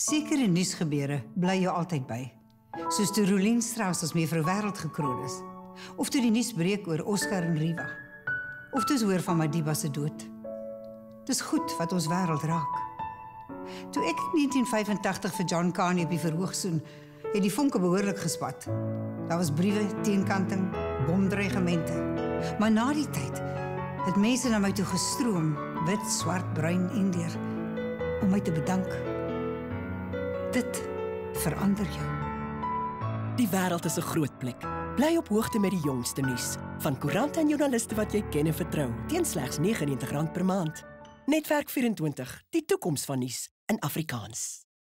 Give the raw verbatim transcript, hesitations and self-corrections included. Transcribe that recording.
Sekere nuusgebeure bly jou altyd by. Soos toe Rolien Strauss as mevrou Wêreld gekroon is. Of toe die nuus breek oor Oscar en Riva. Of toe hoor van Madiba se dood. Dis goed wat ons wêreld raak. Toe ek in negentien vyfentagtig vir John Carney op die verhoog soen, het die vonke behoorlik gespat. Daar was briewe, teenkanting, bomdreigemente. Maar na die tyd het mense na my toe gestroom, wit, swart, bruin en deur, om my te bedank. Dit verander jou. Die wêreld is 'n groot plek. Bly op hoogte met die jongste nuus van koerante en joernaliste wat jy ken en vertrou, teen slegs negenennegentig rand per maand. Netwerk vyf en twintig, die toekoms van nuus in Afrikaans.